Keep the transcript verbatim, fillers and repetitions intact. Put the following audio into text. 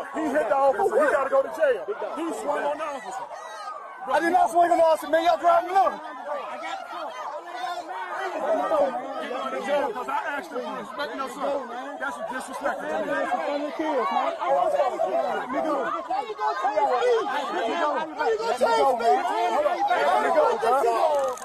He hit the officer. He got to go to jail. He swung on the officer. I did not swing on the officer, man. Y'all driving low. I got the car. You're going to jail because I asked you for respecting your son. That's a disrespect. That's some funny kids, man. I want to tell you. Let me go. How you going to chase me? How you going to chase me, man? Let me go, bro.